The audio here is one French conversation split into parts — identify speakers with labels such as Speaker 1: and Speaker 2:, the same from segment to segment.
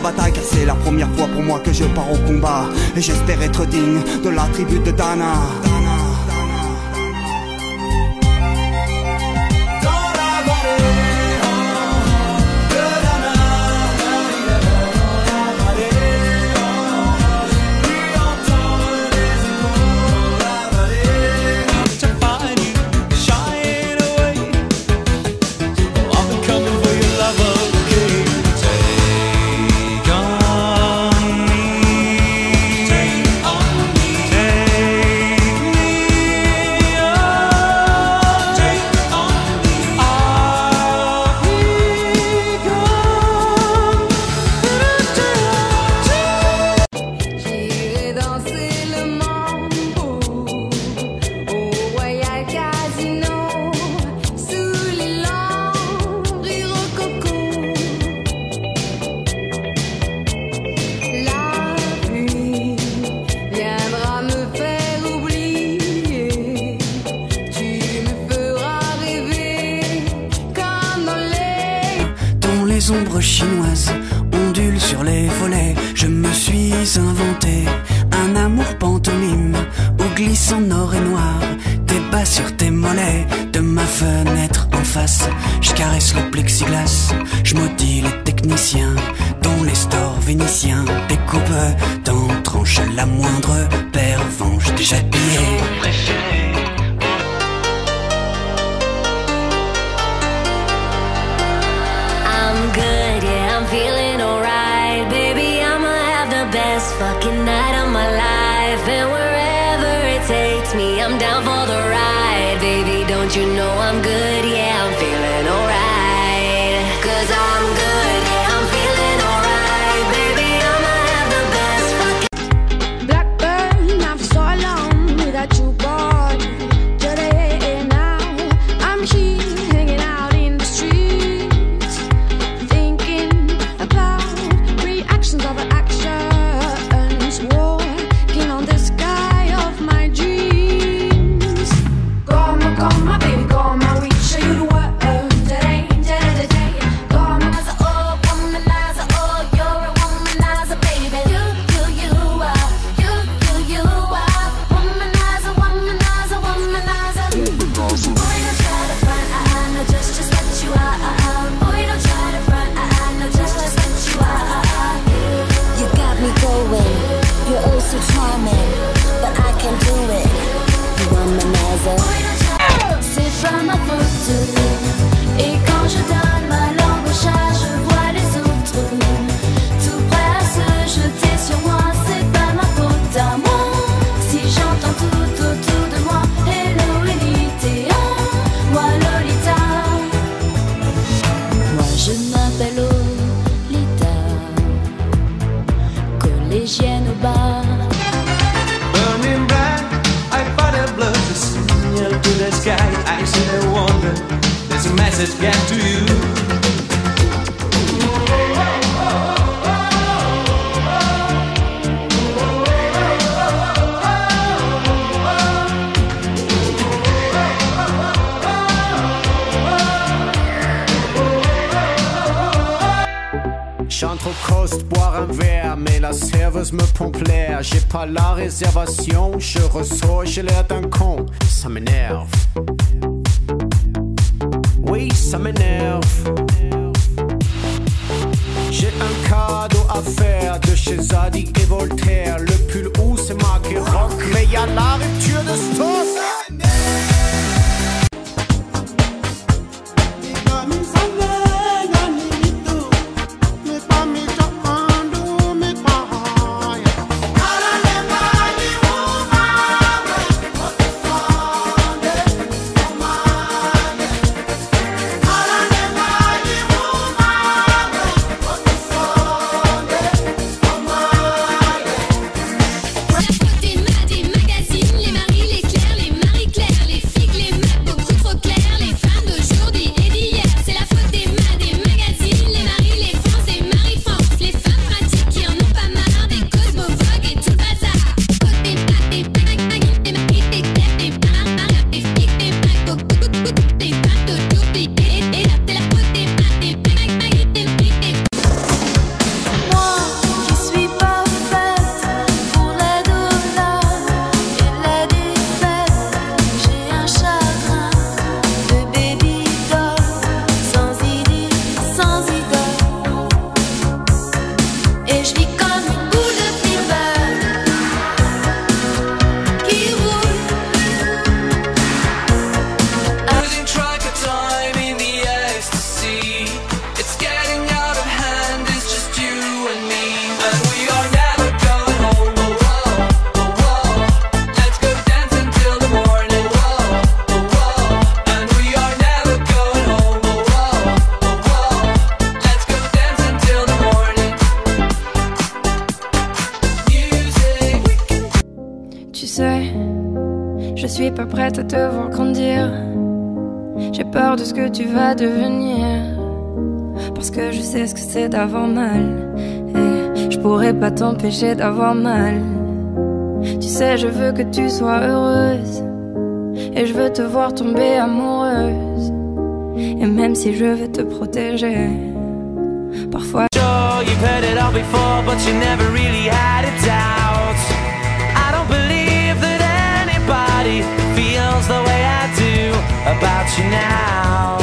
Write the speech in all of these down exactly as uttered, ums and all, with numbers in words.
Speaker 1: bataille, car c'est la première fois pour moi que je pars au combat. Et j'espère être digne de la tribu de Dana.
Speaker 2: Les ombres chinoises ondulent sur les volets. Je me suis inventé un amour pantomime où glisse en or et noir tes bas sur tes mollets. De ma fenêtre en face, je caresse le plexiglas. Je maudis les techniciens dont les stores vénitiens découpent dans tranche la moindre pervenche déjà pillée.
Speaker 3: Feeling alright, baby, I'ma have the best fucking night of my life. And wherever it takes me, I'm down for the ride. Baby, don't you know I'm good, yeah, I'm feeling alright. Cause I'm good, yeah, I'm feeling alright. Baby, I'ma have the best fucking
Speaker 4: Blackburn, not for so long without you, boy. Today now, I'm here hanging out in the streets, thinking about reactions of actions, walking on the sky of my dreams. Come, come, my baby, come, I will show you the world today, today, today. Come, oh, womanizer, oh, you're a womanizer, baby. You, you, you are, you, you, you are, womanizer, womanizer, womanizer. Boy, don't try to front, I know just, just what you are. Boy, don't try to front, I know just, just what you are.
Speaker 3: You got me going, you're oh so charming, but I can't do it, you womanizer.
Speaker 4: C'est pas ma faute. Et quand je donne ma langue au chat, je vois les autres tout prêts à se jeter sur moi. C'est pas ma faute à moi si j'entends tout autour de moi hello Elite, moi Lolita. Moi je m'appelle Lolita, collégienne au bar.
Speaker 5: Burning bright, I fight a blood to signal to the sky. I see the wonder, there's a message get to you.
Speaker 1: J'entre au coast boire un verre, mais la serveuse me pompe l'air. J'ai pas la réservation, je ressors, j'ai l'air d'un con. Ça m'énerve. Oui, ça m'énerve. J'ai un cadeau à faire de chez Zadig et Voltaire. Le pull où c'est marqué rock, mais y'a la rupture de stock.
Speaker 4: Des magazines, les maris, les sais, je suis pas prête à te voir grandir. J'ai peur de ce que tu vas devenir, parce que je sais ce que c'est d'avoir mal, et je pourrais pas t'empêcher d'avoir mal. Tu sais, je veux que tu sois heureuse, et je veux te voir tomber amoureuse. Et même si je veux te protéger, parfois
Speaker 5: Sure, you've heard it all before, but you never really had a doubt. I don't believe that anybody feels the way I do about you now.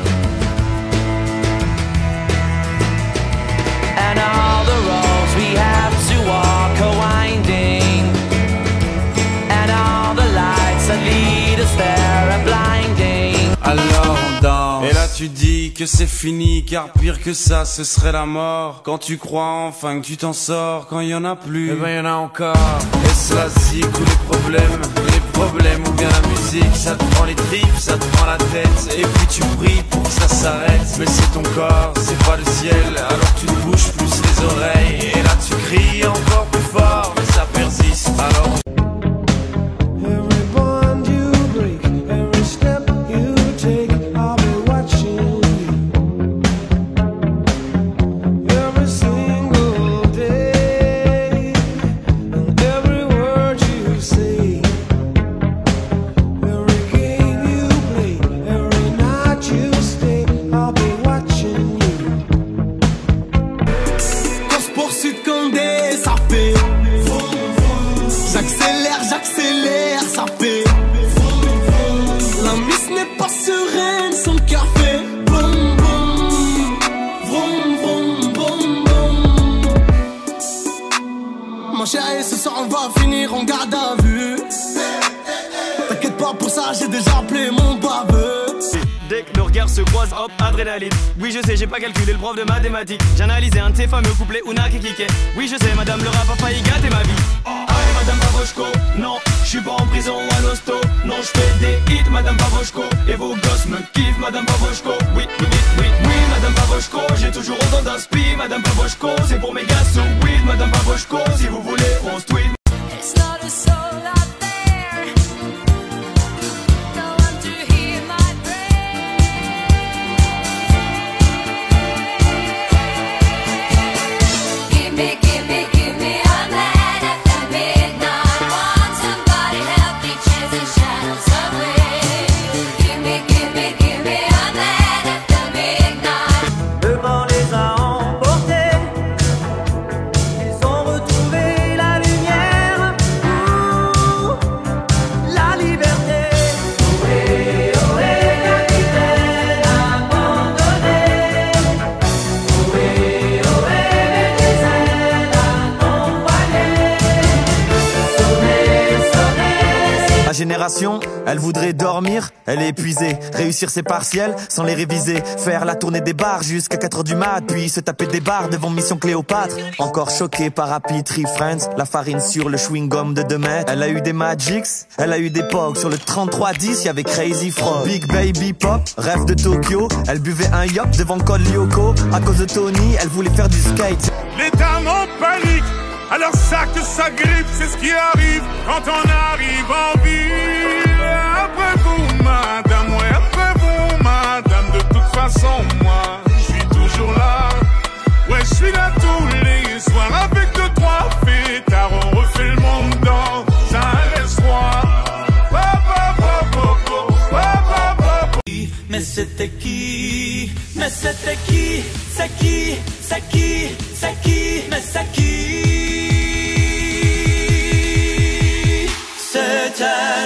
Speaker 5: And all the roads we have to walk are winding, and all the lights that lead us there are blinding.
Speaker 6: Alors on danse, et là tu dis que c'est fini, car pire que ça ce serait la mort. Quand tu crois enfin que tu t'en sors, quand il y en a plus, eh ben y en a encore. Est-ce la zik ou les problèmes, les problèmes ou bien la musique? Ça te prend les tripes, ça te prend la tête, et puis tu pries pour que ça s'arrête. Mais c'est ton corps, c'est pas le ciel, alors tu te bouges plus les oreilles. Et là tu cries encore plus fort, mais ça persiste, alors
Speaker 7: j'accélère, j'accélère, ça fait. La miss n'est pas sereine sans café. Boum boum, vroom vroom boum boum. Ma chérie, ce soir on va finir en garde à vue. T'inquiète pas pour ça, j'ai déjà appelé mon baveux.
Speaker 8: Dès que nos regards se croisent, hop, adrénaline. Oui je sais, j'ai pas calculé le prof de mathématiques. J'ai analysé un de ces fameux couplets Ouna qui kickait. Oui je sais, madame le rap a failli gâter ma vie. Allez madame Pavoshko, non, je suis pas en prison ou à l'hosto. Non, je fais des hits madame Pavoshko, et vos gosses me kiffent madame Pavoshko. Oui, oui, oui, oui, oui madame Pavoshko, j'ai toujours autant d'inspi madame Pavoshko. C'est pour mes gars sous weed madame Pavoshko, si vous voulez on se tweet.
Speaker 3: It's not a soul out there, no one to hear my prayer. Give me, give me, give me a man after midnight. Want somebody help me chase the shadows away. Give me, give me, give me a man after midnight.
Speaker 5: Le vent les a emportés, ils ont retrouvé la lumière, ouh, la liberté. Ohé, ohé, capitaine abandonné. Ohé, ohé, mes ailes à ton poignet. Sonnez, sonnez.
Speaker 9: Ma génération, elle voudrait dormir, elle est épuisée. Réussir ses partiels sans les réviser. Faire la tournée des bars jusqu'à quatre heures du mat, puis se taper des bars devant Mission Cléopâtre. Encore choqué par Happy Tree Friends, la farine sur le chewing-gum de deux mètres. Elle a eu des Magics, elle a eu des Pogs. Sur le trente-trois dix, y'avait Crazy Frog. Big Baby Pop, rêve de Tokyo. Elle buvait un yop devant Col Lyoko. À cause de Tony, elle voulait faire du skate.
Speaker 10: Les dames en panique, alors ça que ça grippe, c'est ce qui arrive quand on arrive en ville. Après vous, madame, ouais, après vous, madame, de toute façon, moi, je suis toujours là. Ouais, je suis là tous les soirs avec deux, trois fêtards, on refait le monde dans un restaurant. Pa, pa, pa, pa, pa, pa, pa, pa, pa.
Speaker 5: Mais c'était qui? Mais c'était qui? C'est qui? C'est qui? C'est qui? Mais c'est qui? C'était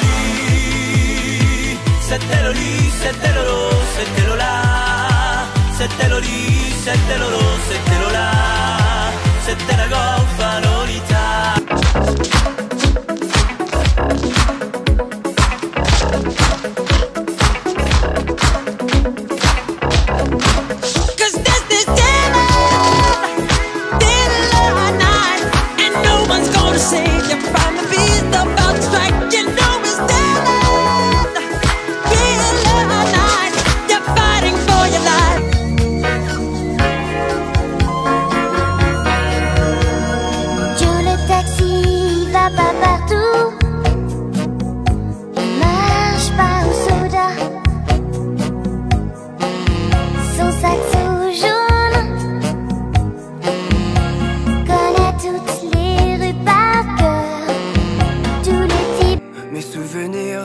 Speaker 5: Loli, c'était Loli, c'était Lolo, c'était Lola. C'était Loli, c'était Lolo, c'était Lola. C'était la goffa Lolita.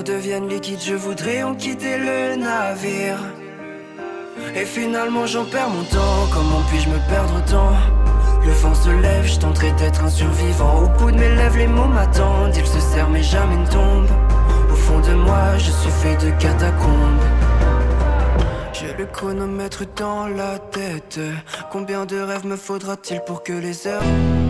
Speaker 2: verres deviennent liquides, je voudrais en quitter le navire. Et finalement j'en perds mon temps, comment puis-je me perdre autant? Le vent se lève, je tenterai d'être un survivant. Au bout de mes lèvres les mots m'attendent, ils se serrent mais jamais ne tombent. Au fond de moi je suis fait de catacombes. J'ai le chronomètre dans la tête. Combien de rêves me faudra-t-il pour que les heures